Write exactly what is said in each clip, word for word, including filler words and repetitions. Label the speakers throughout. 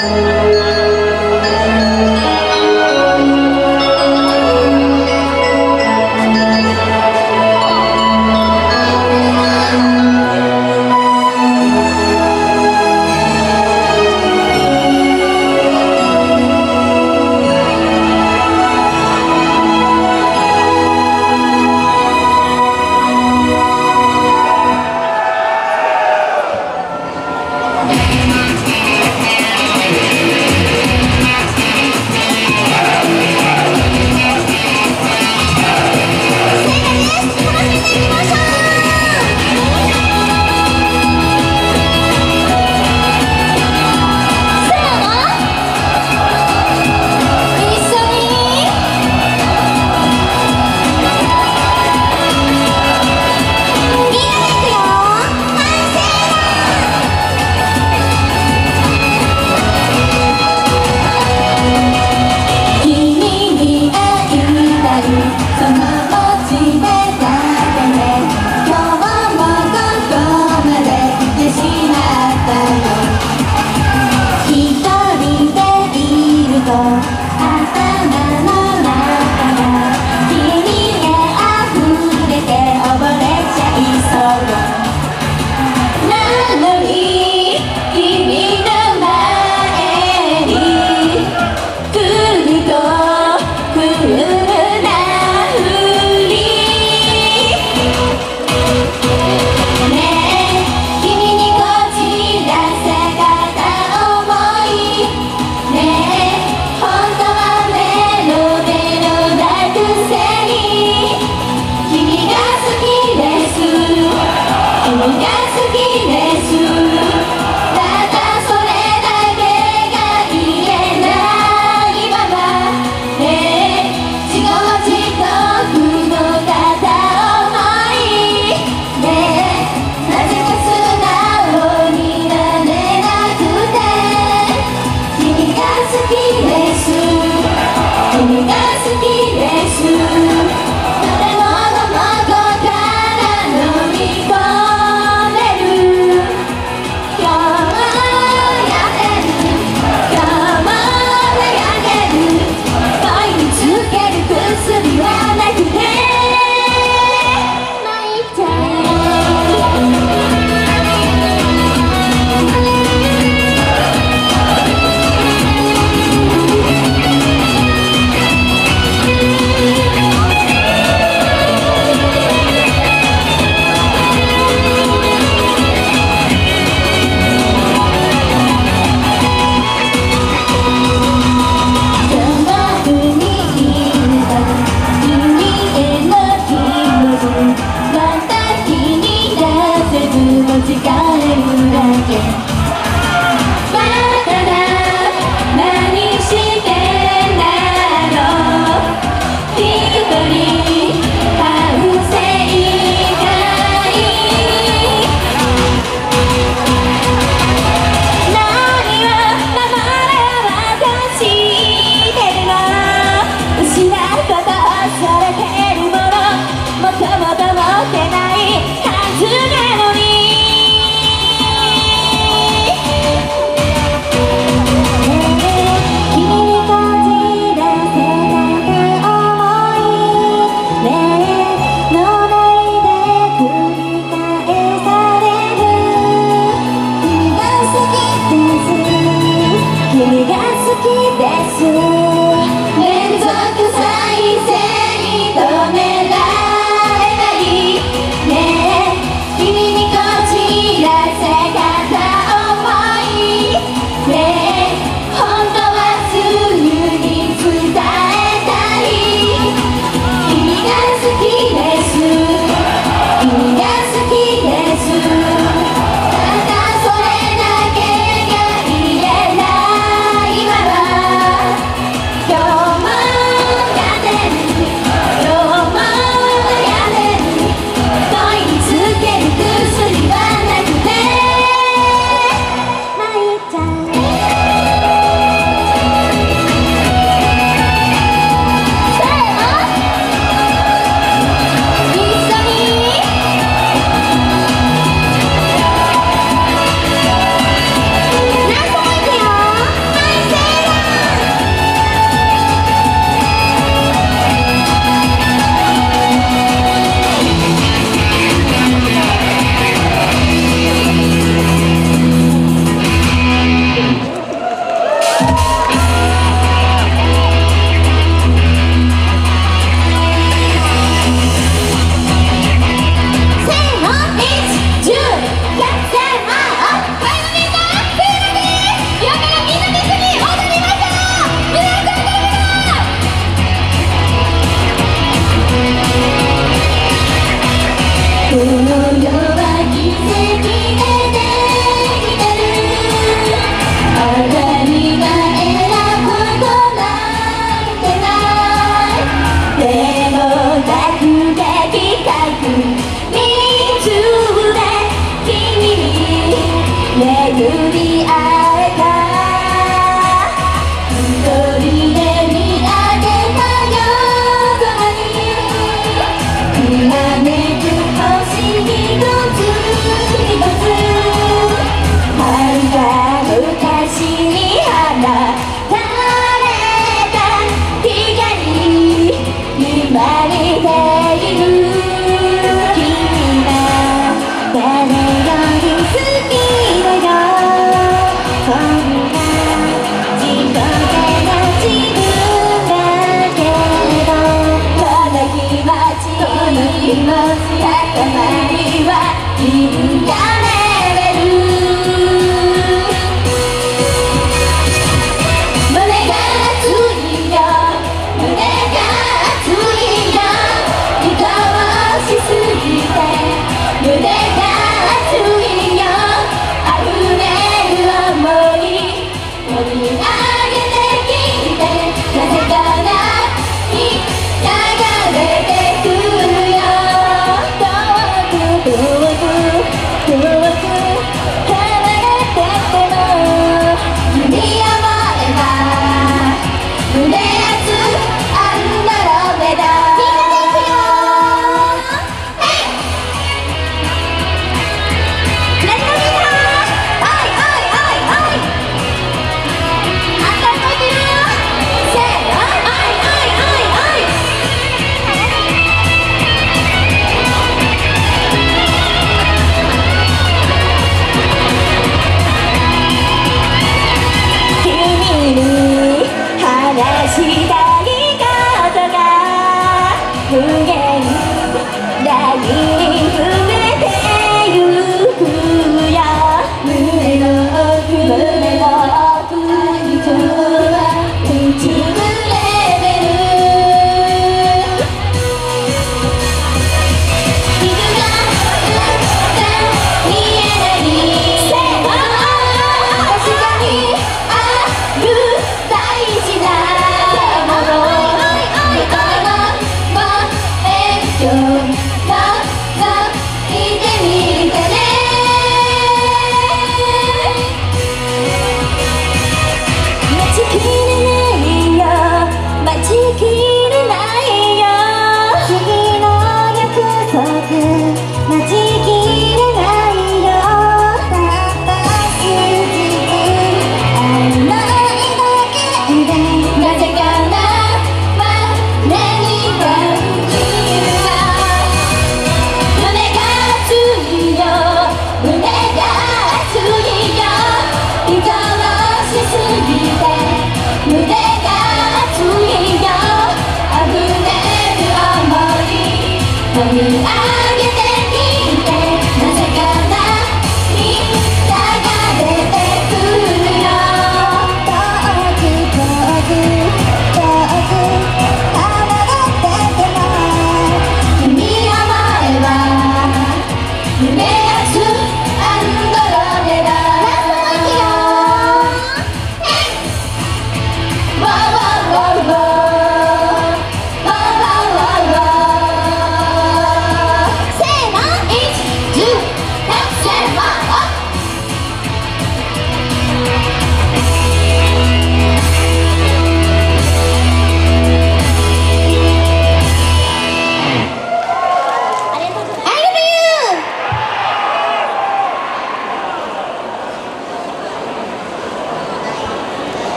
Speaker 1: Thank you.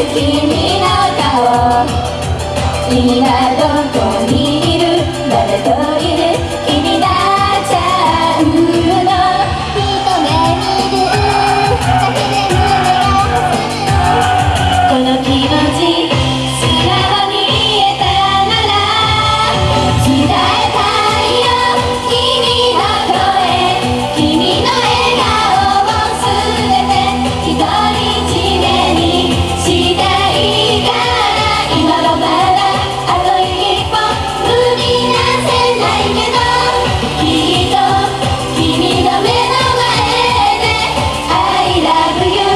Speaker 1: 君の顔、今どこにいる、誰といる、気になっちゃうの。一目見るだけで胸が弾む、この気持ち素直に言えたなら伝えたいよ、君の声、君の笑顔を全て独り占めにしたいから。今はまだあと一歩踏み出せないけど、きっと君の目の前で I love you。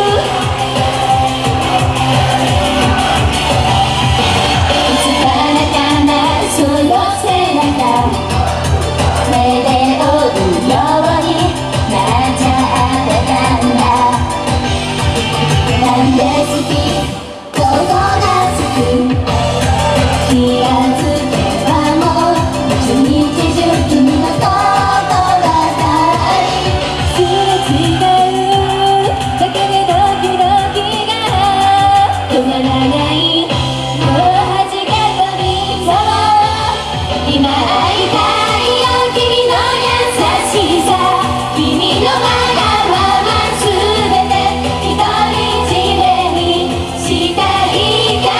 Speaker 1: いつからかなその背中、目で追うようになっちゃってたんだ。なんで好き、どこが好き、気がつけばもう一日中君のことばかり。すれ違うだけでドキドキが止まらない、もう弾け飛びそう。今会いたいよ、君の優しさ、君のわがまま全て独り占めにしたいから。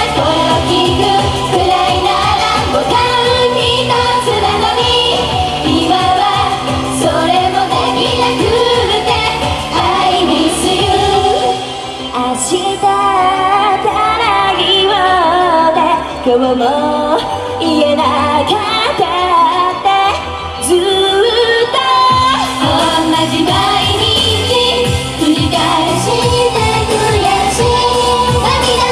Speaker 1: 声を聞くくらいならボタン一つなのに、今はそれもできなくて I miss you。 明日から言おうって今日も言えなかったってずっと同じ毎日繰り返して悔しい涙。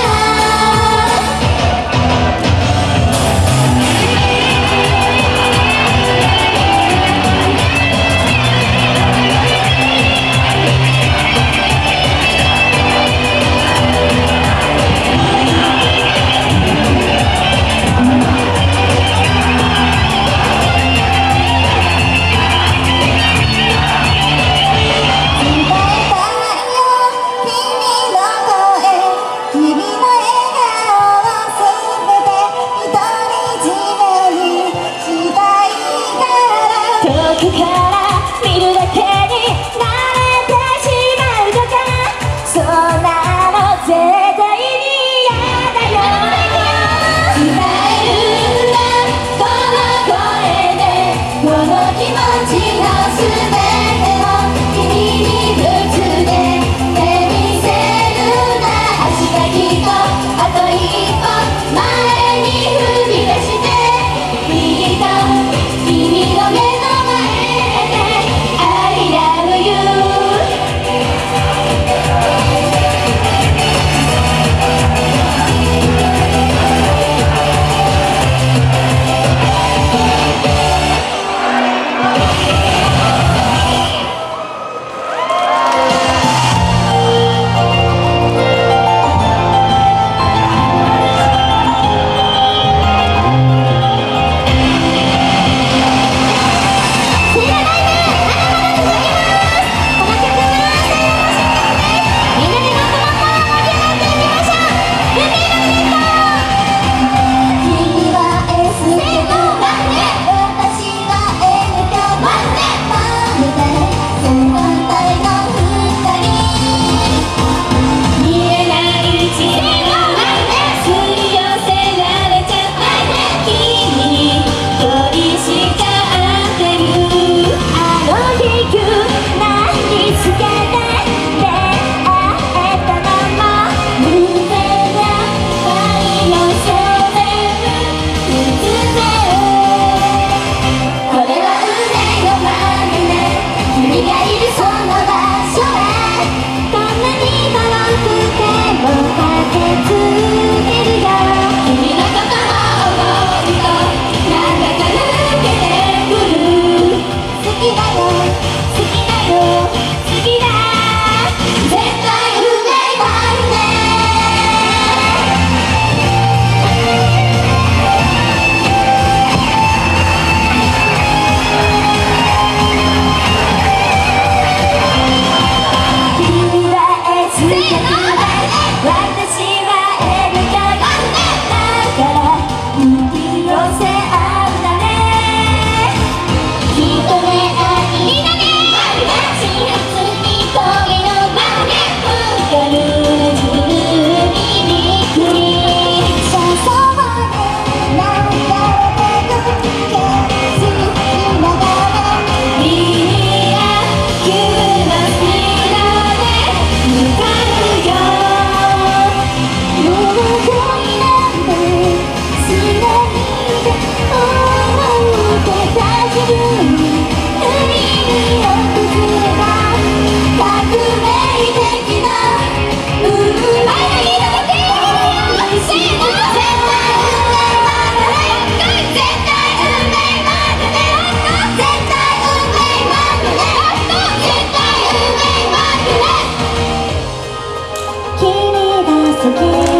Speaker 1: き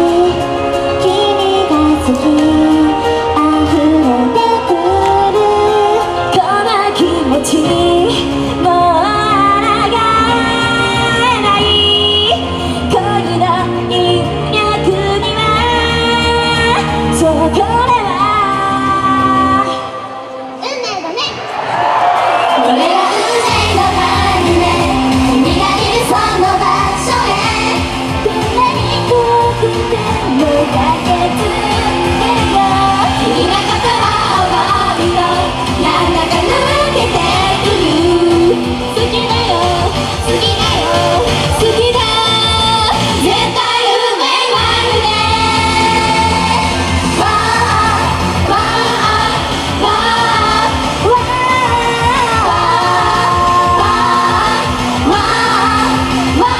Speaker 1: 君が好き溢れてくるこの気持ちもう抗えない恋の因脈にはそうこれは運命だねこれが運命の番組君がいるその場所へ常に遠くても駆けつけるよ君が言葉を覚えるとなんだか抜けてくる好きだよ好きだよ好きだ絶対運命はあるねわーわーわーわーわーわーわ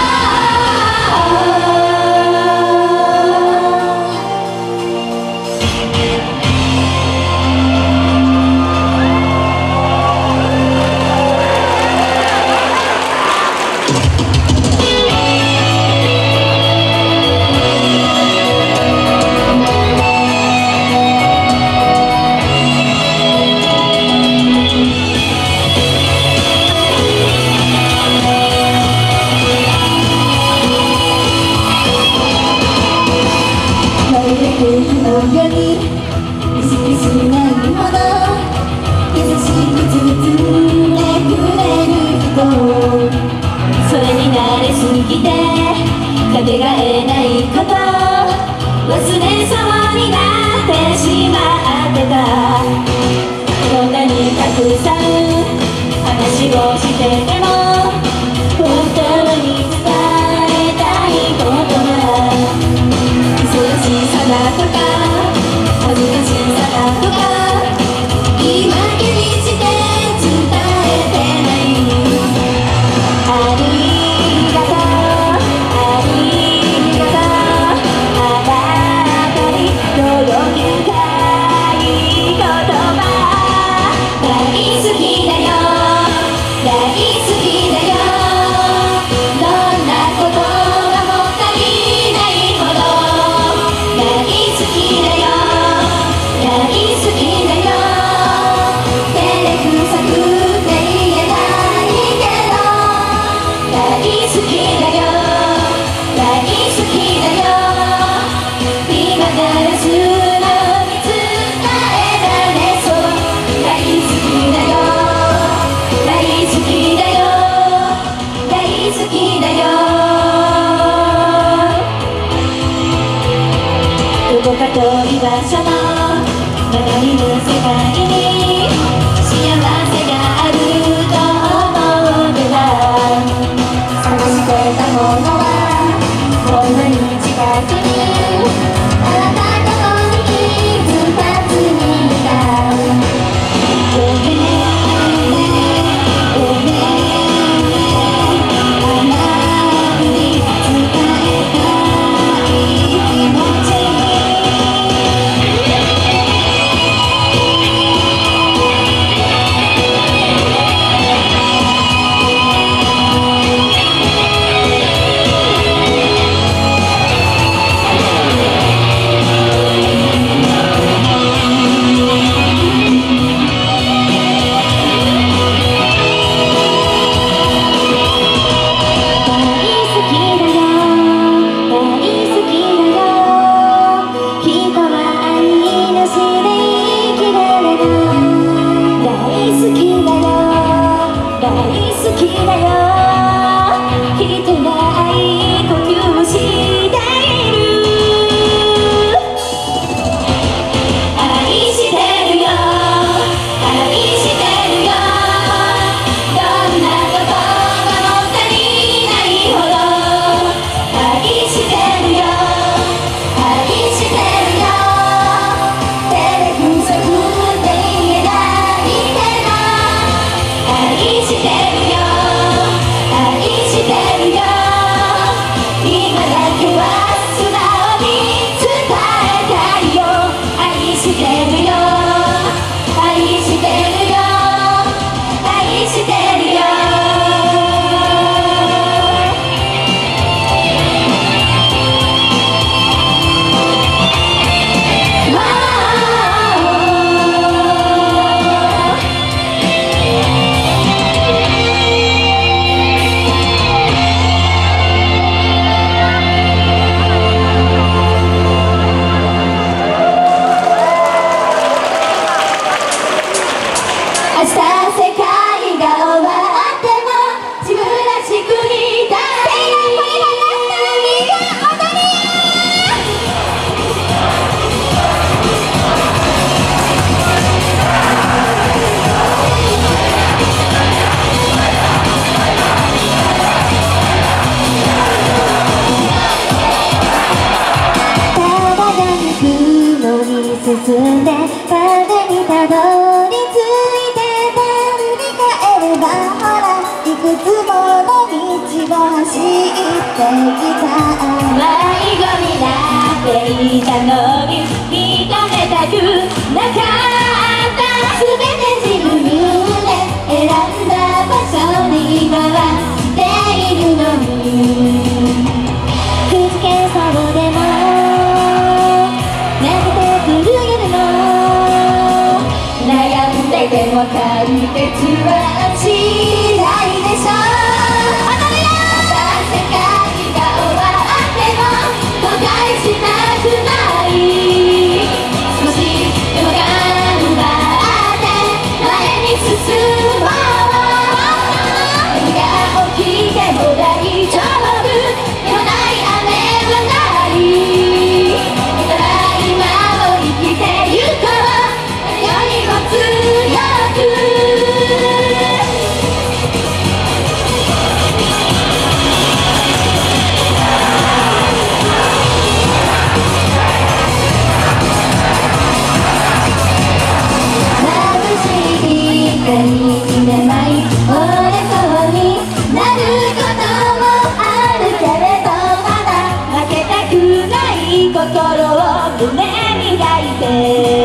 Speaker 1: まるで空気のように意識しないほど優しく包んでくれる人それに慣れすぎてかけがえないこと忘れそうになってしまってたこんなにたくさん話をしてても本当に伝えたいことは忙しさだとか恥ずかしさだとか言い訳にして伝えてないありがとうありがとうあなたに届けたい言葉大好きだよ大好きだよどんなことがもったいないほど大好きだよ大好きだよ照れくさくて言えないけど大好きだよ大好きだよ今なら素直に伝えられそう大好きだよ大好きだよ大好きだよどこか遠い場所の周りの世界に幸せがあると思ってた探してたものはこんなに近くにあなたとこに気づかずにいたごめんごめんあなたに伝えたい気持ち進んで風にたどり着いてた振り返ればほらいくつもの道を走ってきた迷子になっていたのに認めたくなかった全て自分で選んだ場所に今は来ているのにくじけそうでも泣けてくる夜も悩んでても解決はしないでしょまた世界が終わっても後悔しなくない少しでも頑張って前に進もう何が起きても大丈夫でもない雨はないただ今を生きてゆこうよりも強くいちねんまえ折れそうになることもあるけれどまだ負けたくない心を胸に抱いて